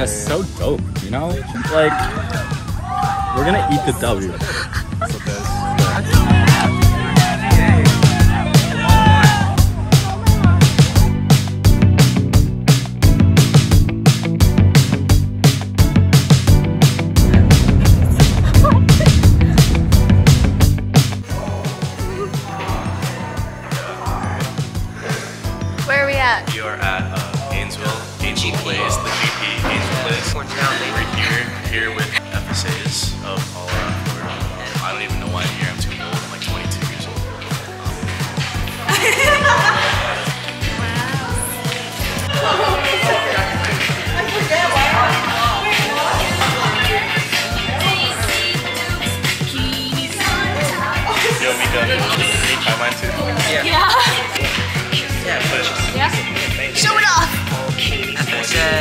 That's so dope, you know? Like, we're gonna eat the W. Where are we at? We are at Gainesville Place, the GP Gainesville Place. We're here with FSAs of all around Florida. I don't even know why I'm here. I'm too old. I'm like 22 years old. Yo, Mika, can you try mine too? Yeah. Show it off! FSA.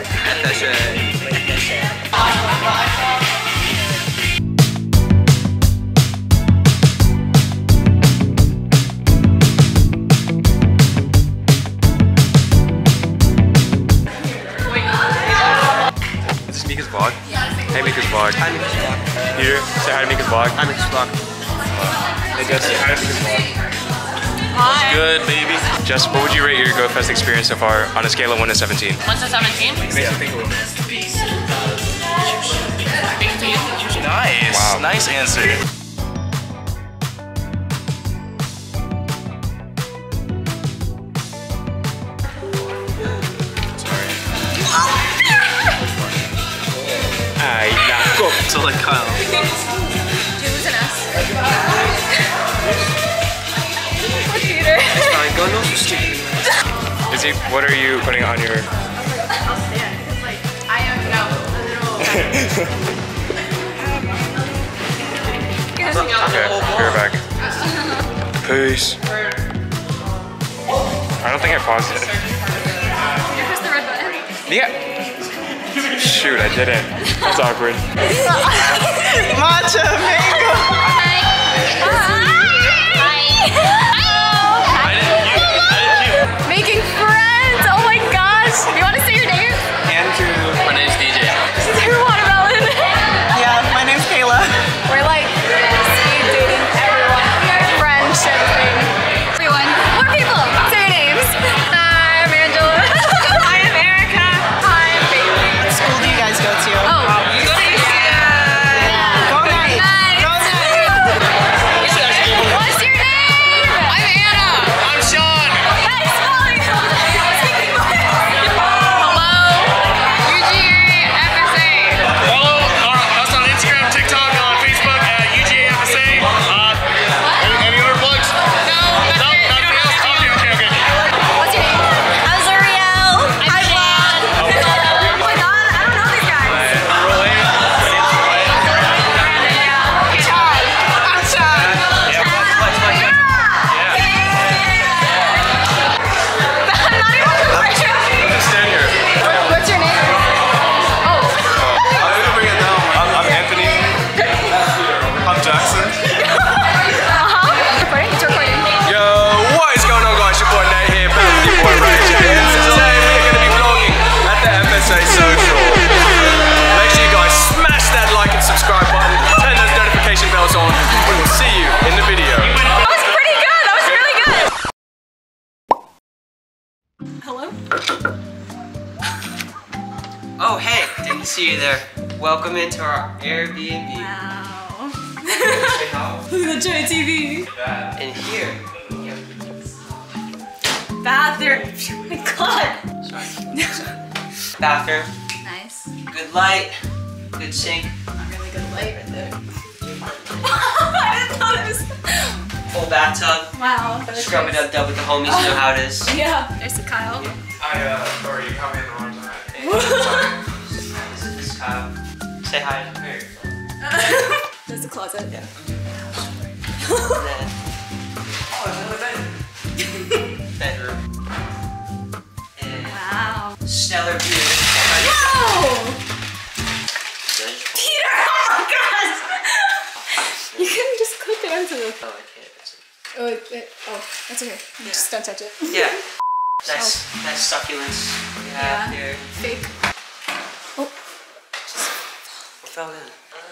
Is this Mika's vlog? Hey, Mika's vlog. Hi, Mika's vlog. Here, say hi to Mika's vlog. Hi, Mika's vlog. Hey, Jess, say hi to Mika's vlog. Hi. Good, baby. Jess, what would you rate your GoFest experience so far on a scale of 1 to 17? 1 to 17? Nice. Wow. Nice answer. Ay, nako. So like Kyle. Did you lose an S? What theater? Izzy, what are you putting on your... I am now a little... Okay, be right back. Peace. I don't think I paused it. You press the red button? Yeah. Shoot, I didn't. That's awkward. Matcha mango. Making friends! Oh my gosh! You want to say your name? Andrew. My name's DJ. You're watermelon. Yeah, my name's Kayla. We're like speed dating everyone. Friendship thing. Everyone. More people. Say your names. Hi, I'm Angela. Hi, I'm Erica. Hi, I'm Bailey. What school do you guys go to? Oh. Go Knights. Nice. Go Knights. What's your name? I'm Anna. I'm Sean. Nice. Hello. UGA FSA. Follow us on Instagram, TikTok, on Facebook at UGA FSA. Any other plugs? No, Nothing else? Okay. What's your name? I'm Zuriel. I'm Juan. Oh my god, I don't know these guys. Chad. I'm Chad. I'm not even a picture. Just stand here. What's your name? Oh. I'm Anthony. I'm Jackson. Recording? It's recording. Yo, what is going on, guys? Your boy Nate here, back with your boy Ray J. And today we're going to be vlogging at the FSA Social. Make sure you guys smash that like and subscribe button, turn those notification bells on. We will see you in the video. That was pretty good. That was really good. Hello? Oh, hey. Didn't see you there. Welcome into our Airbnb. Wow. Say how. Look at the giant TV. And here. Bathroom. Oh my god. Sorry. Bathroom. Nice. Good light. Good sink. Not really good light right there. I didn't know this. Full bathtub. Wow. Scrub it up, dub with the homies. You know how it is. Yeah. There's a Kyle. Sorry, you caught me in the wrong time. This is Kyle. Say hi to her. There's a closet. Yeah. And then, bedroom. And Wow. stellar view. Whoa! Good. Peter! Oh my god! You couldn't just clip it onto the... Oh, I can't. It's Oh, that's okay. Just don't touch it. yeah. Nice succulence we have Yeah. here. Fake. Oh. fell in?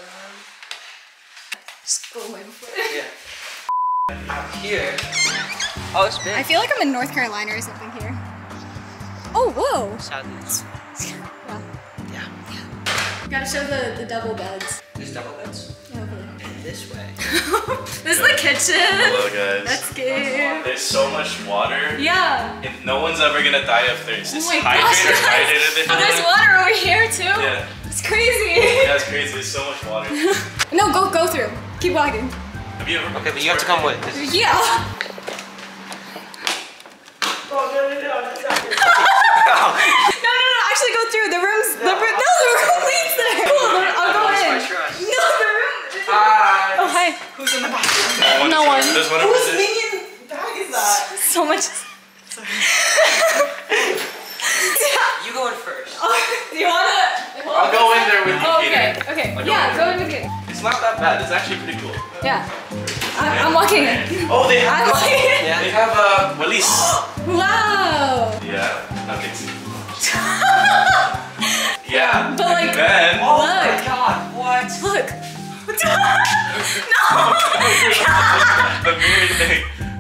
School way before. Yeah. Out here. Oh, it's big. I feel like I'm in North Carolina or something here. Oh, whoa. Southeast. Yeah. Gotta show the double beds. There's double beds. Yeah, okay. This way. This is the kitchen. Hello guys. That's good. There's so much water. Yeah. And no one's ever gonna die of thirst. It's Oh my gosh, hydrated. Oh, there's water over here too. Yeah. It's crazy. That's crazy. There's so much water. No, go through. Keep walking. Have you ever? Okay, but you have to come with. This is Yeah. No, actually go through. The room leads there. Cool, I'll go in. No, the room. Hi. Oh, hi. Who's in the bathroom? No one. There's one Whose over there. minion bag is that? So much. You go in first. Do you wanna? I'll go in there with you, Oh, Peter. okay. I'll Yeah, in go there. in with me. It's not that bad. It's actually pretty cool. Yeah. I'm walking in. Oh, they have. I'm walking in. They have Walis. Wow. Yeah. Nothing. Yeah. But like, then. Oh look. my god, what? Look. The mirror thing.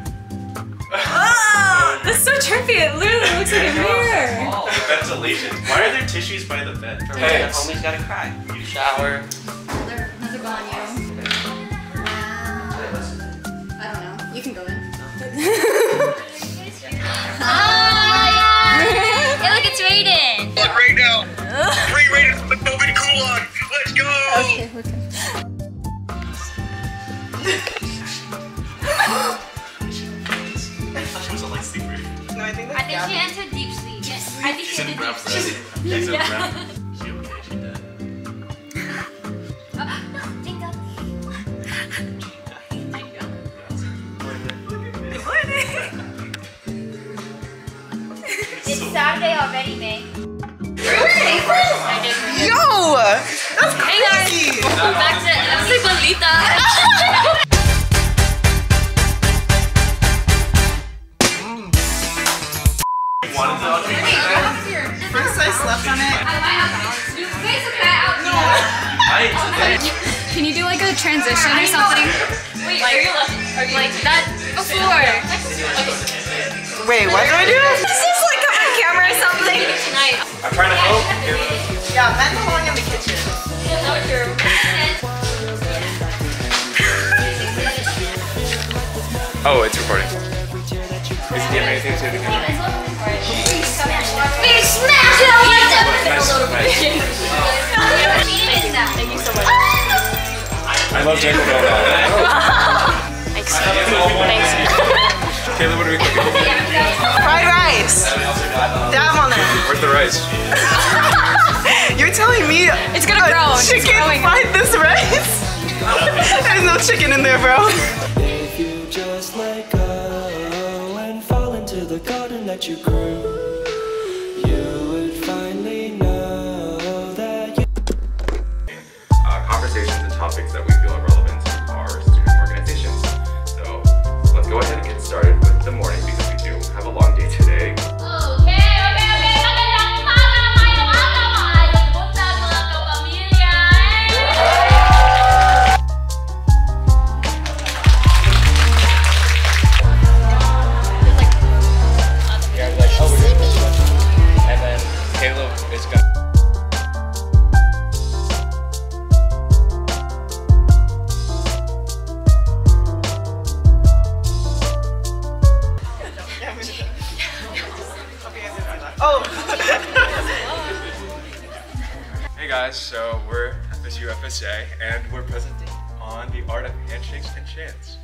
Oh, that's so trippy. It literally looks like a mirror. Oh. Ventilation. Why are there tissues by the bed? For when the homie's gotta cry. You shower. How's it going, you? I don't know. You can go in. Hi! Hey, look, it's Raiden! Look right now. Free rated from the COVID Kulon. Let's go. Okay. She was a light sleeper. No, I think I that's think she Gabby. entered deep sleep. Yes, I think She's she in did brown deep bread. sleep. She's in Yeah. brown. She okay? She dead. Jingle. It's Saturday already, May. I did. Yo! That's Hey guys, crazy! welcome back to MC Balita. Wanted to watch me. First I slept on it. You face a cat out Can you do like a transition or something? Wait, are you like that before? Wait, what do I do? This is like on camera or something. Tonight. I'm trying to help. Yeah, men belong in the kitchen. Oh, it's recording. Is it anything to do with the camera? Big smash it on like that. Nice. Thank you so much. I love Jacob Bell. Thanks. Thanks. Kayla, what are we cooking? Fried rice. Dab on it. Where's the rice? You're telling me It's gonna grow. It's chicken growing. fried this rice? There's no chicken in there, bro. If you just let go and fall into the garden that you grew, you would finally know that you conversations and topics that we feel are relevant to our student organizations. So let's go ahead and get started with the morning because we do have a long day today. Okay. Magandang umaga, mayong araw, maayong buntag, mga kapamilya. Yeah, like, oh, we're doing this one. And then Caleb is gonna. Oh. Hey guys, so we're at this UFSA and we're presenting on the art of handshakes and chants.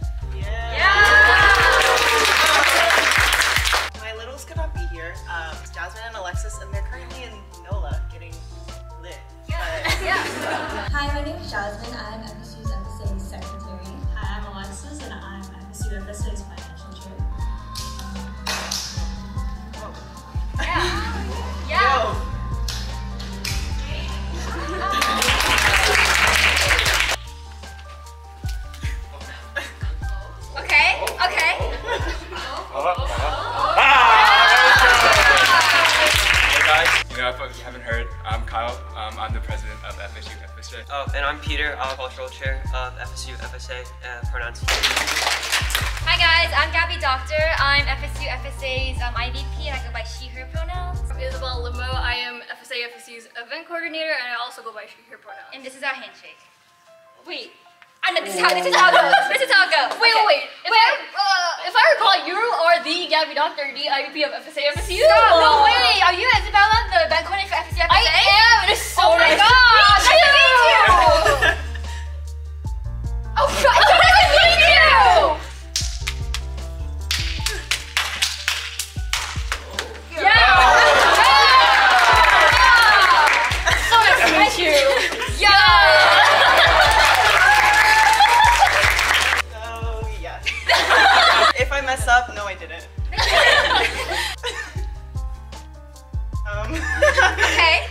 My littles could not be here. Jasmine and Alexis, and they're currently in NOLA getting lit. Hi, my name is Jasmine. I'm FSU's FSA secretary. Hi, I'm Alexis, and I'm FSU FSA's financial chair. Yo. Okay. Hey guys, if you haven't heard, I'm Kyle. I'm the president of FSU FSA. Oh, Peter. I'm cultural chair of FSU FSA pronouns. Hi guys, I'm Gabby Doctor. I'm FSU FSA's IVP and I go by she/her pronouns. I'm Isabel Limo. I am FSA FSU's event coordinator and I also go by she/her pronouns. And this is our handshake. Wait. I know this is how it goes. This is how it goes. Wait. If I recall, you are the Gabby Doctor, the IVP of FSA FSU. Stop, no way. Are you Isabella, the event coordinator for FSU FSA? I am. It is so oh nice. my god. Nice to meet you. Oh, nice to meet you. If I mess up, no, I didn't. Okay.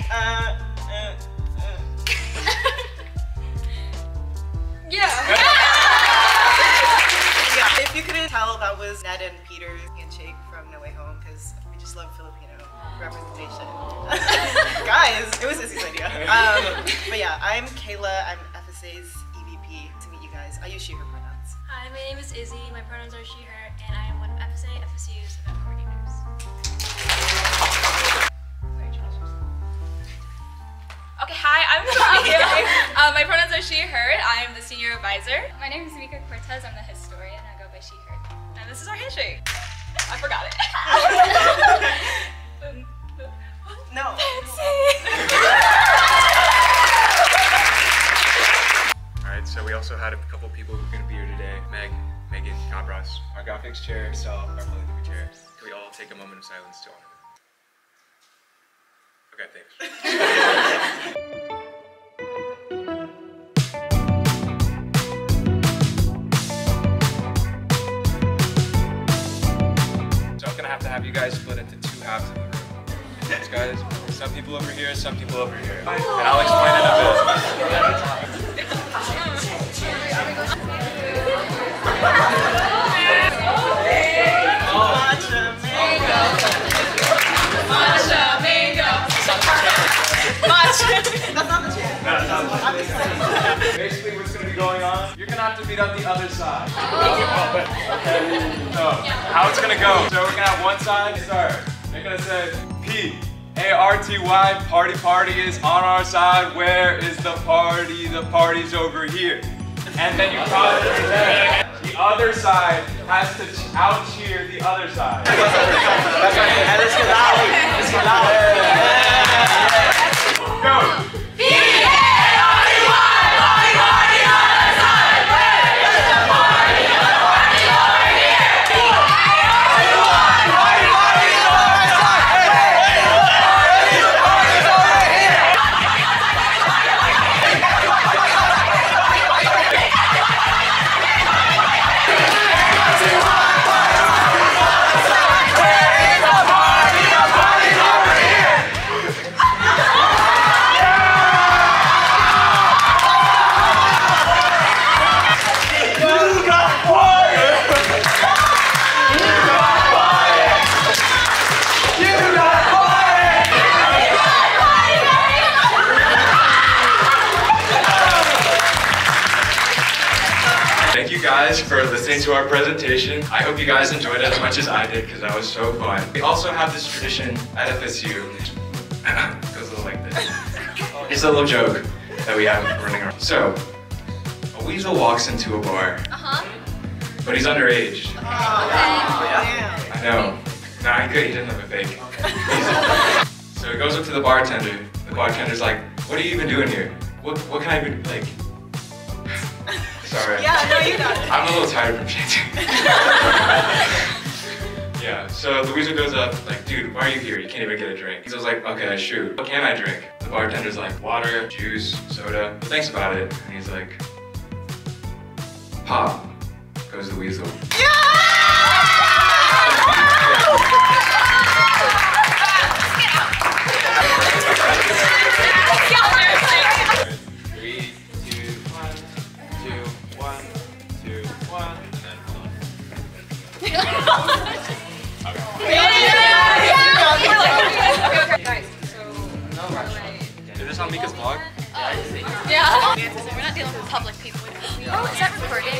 Yeah, if you couldn't tell, that was Ned and Peter's handshake from No Way Home because we just love Filipino representation. Guys, it was Izzy's idea. But yeah, I'm Kayla. I'm FSA's EVP. To meet you guys, I use she/her pronouns. Hi, my name is Izzy. My pronouns are she/her, and I am one of FSA FSU's event coordinators. Okay, hi, I'm Sophia. My pronouns are she/her. I am the senior advisor. My name is Mika Cortez. I'm the historian. I go by she/her. And this is our handshake. I forgot it. No. Alright, so we also had a couple people who are going to be here today. Megan, Cabras, our graphics chair, Sal, our polygraphy chair. Can we all take a moment of silence to honor them? Okay, thanks. So I'm going to have you guys split into two halves of the room. These guys, some people over here, some people over here. And I'll explain it a bit. Basically, what's going to be going on, you're going to have to beat up the other side. Okay? So, how it's going to go. So, we're going to have one side start. They're going to say, P-A-R-T-Y, party, party is on our side. Where is the party? The party's over here. And then you cross it there. The other side has to out-cheer the other side. That's right. And let's get loud. Let's get loud. Go. Thank you guys for listening to our presentation. I hope you guys enjoyed it as much as I did because that was so fun. We also have this tradition at FSU. It goes a little like this. It's a little joke that we have running around. So, a weasel walks into a bar, but he's underage. Okay. I know. No, he didn't have a fake. So he goes up to the bartender. The bartender's like, "What are you even doing here? What can I even, like..." Sorry. Yeah, no, you got it. I'm a little tired from chanting. Yeah, so the weasel goes up, like, "Dude, why are you here? You can't even get a drink." Weasel's like, "Okay, shoot. What can I drink?" The bartender's like, "Water, juice, soda." But thinks about it, and he's like, "Pop," goes the weasel. Is this on Mika's vlog? Yeah. We're not dealing with public people. Oh, is that recording?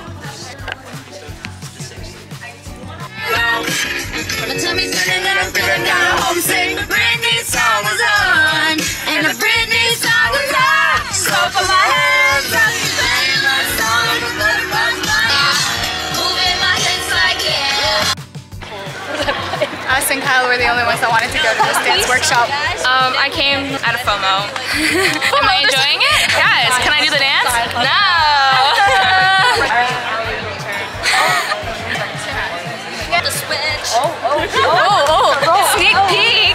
My tummy's turning and I'm feeling kinda homesick. The Britney song was on, and the Britney song was on. So put my hands up, playing my song, and the butterflies fly. Moving my hips like yeah. Us and Kyle were the only ones that wanted to go to this dance workshop. I came out of FOMO. Am I enjoying it? Yes. Can I do the dance? No. The switch. Oh, sneak peek.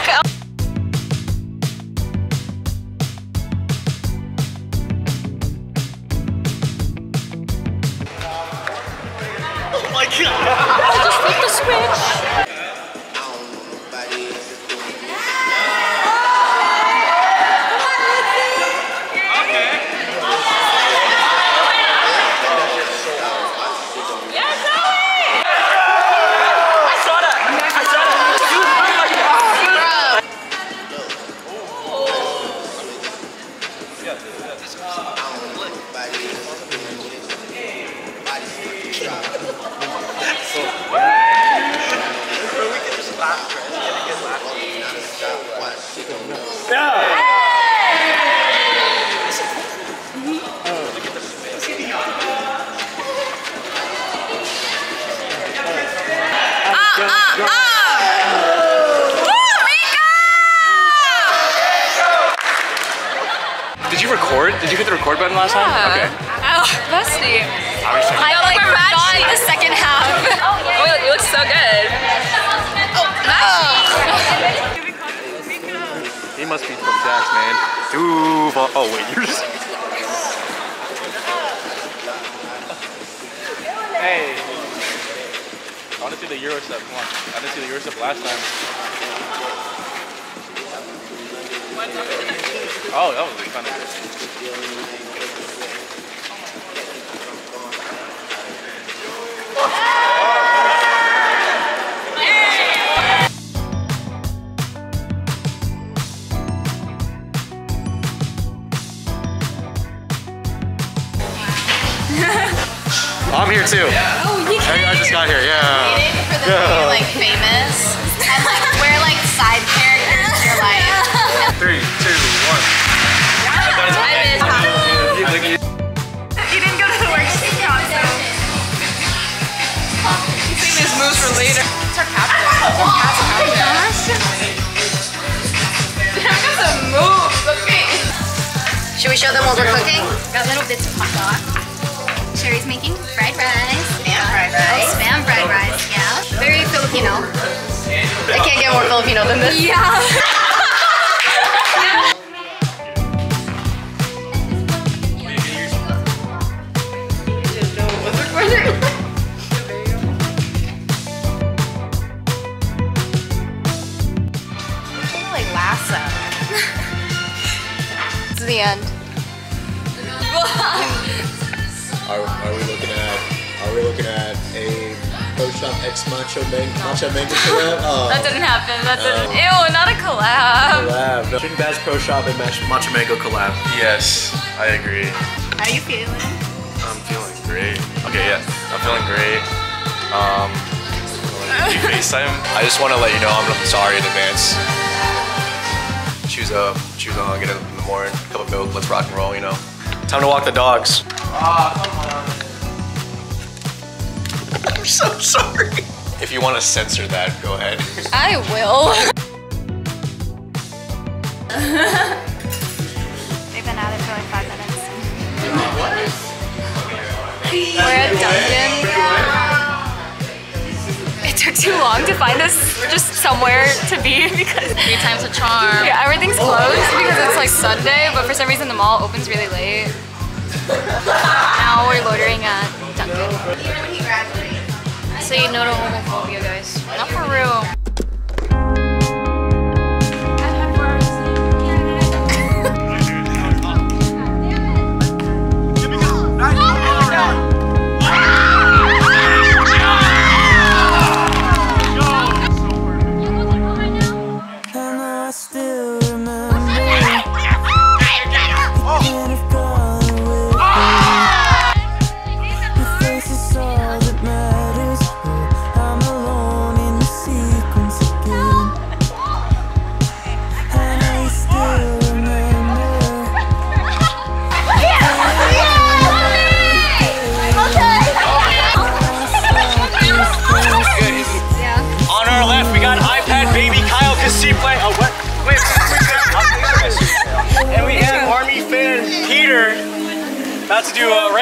Oh my god! Just flip the switch. Did you record? Did you hit the record button last time? Okay. Oh, bestie. I like forgot the second half. Oh, you look so good. He must be from Dax, man. Duval. Oh wait, you're just. Hey. I want to see the Euro step. Come on. I didn't see the Euro step last time. Oh, that was kind of good. I'm here too. Oh, you I just got here. Yeah. Waiting for them to be like famous and like we're like side characters in your life. 3, 2, 1. You didn't go to the workshop, so You think these moves for later? It's our captain. oh my gosh. Look at the moves. Okay. Should we show them what we're cooking? Got little bits of hot dog. Sherry's making fried rice. Spam fried rice. Oh, spam fried rice, yeah. Very Filipino. I can't get more Filipino than this. Yeah. Like Lassa. This is the end. Are we looking at a Pro Shop X Macho Mango collab? Oh. That didn't happen. That didn't. Ew, not a collab. Collab. No. Chicken Bass Pro Shop and Macho Mango collab. Yes, I agree. How are you feeling? I'm feeling great. Okay, yeah, I'm feeling great. FaceTime. I just want to let you know I'm sorry in advance. Choose on, get up in the morning, cup of milk, let's rock and roll, you know. Time to walk the dogs. Ah, come on. I'm so sorry. If you want to censor that, go ahead. I will. They've been at it for like 5 minutes. We're at Dunkin'. It took too long to find us just somewhere to be because 3 times a charm. yeah, everything's closed because it's like Sunday, but for some reason the mall opens really late. Now we're loitering at Dunkin'. Say no to homophobia, guys. Not for real. And I still remember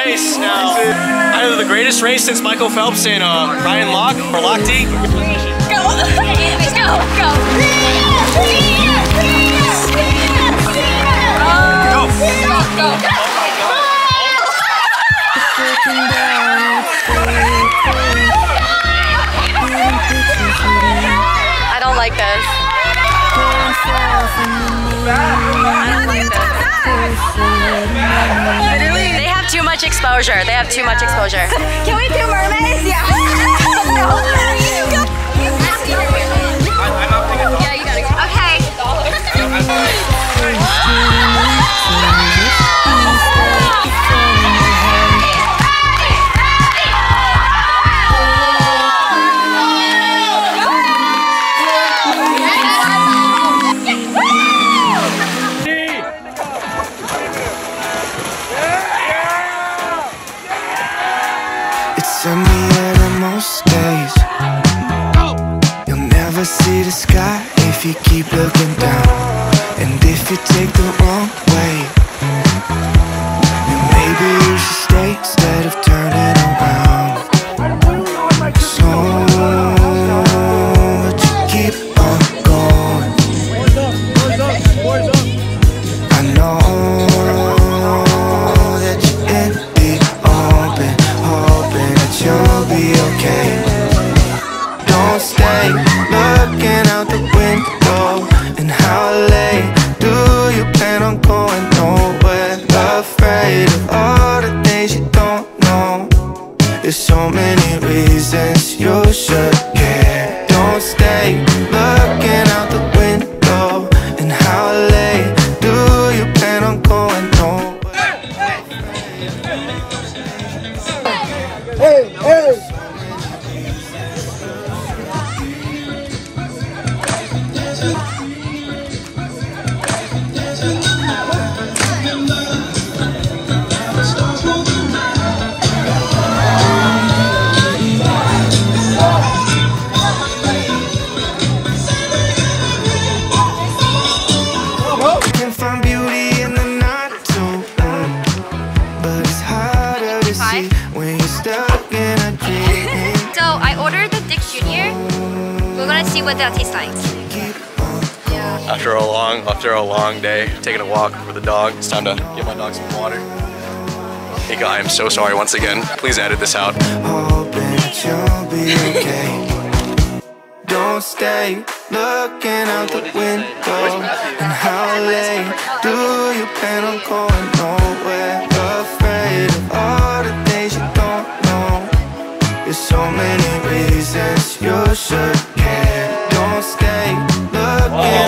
race now. Either the greatest race since Michael Phelps and Ryan Locke or Lochte. Go! Go! I don't like this. They have too much exposure. They have too much exposure. Can we do mermaids? Yeah. Yeah, you gotta go. Okay. Sunny on most days. You'll never see the sky if you keep looking down. And if you take the wrong way, then maybe you should stay instead of turning around. So, but you keep on going. I know that you're in the open, hoping that you'll be okay. Don't stay looking out the window. And how late do you plan on going? Nowhere. Afraid of all the things you don't know. There's so many reasons you should care. Don't stay looking out the window. And how late do you plan on going? Nowhere. Hey, hey! You can find beauty in the night too, but it's harder to see when you're stuck in a dream. So I ordered the Dick's Jr. We're gonna see what that tastes like. After a long day, taking a walk with the dog, it's time to give my dog some water. Hey guy, I'm so sorry once again. Please edit this out. Hoping that you'll be okay. Don't stay looking out the window. And how late do you plan on going? Nowhere. Afraid of all the things you don't know. There's so many reasons you should care. Don't stay looking